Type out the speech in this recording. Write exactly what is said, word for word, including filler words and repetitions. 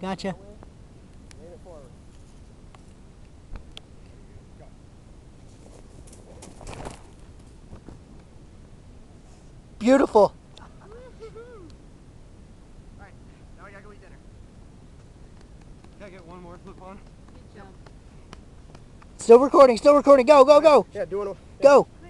Gotcha. Lean it forward. Beautiful. Alright, now we gotta go eat dinner. Can I get one more flip on? Still recording, still recording. Go, go, go. Yeah, doing a, yeah. Go.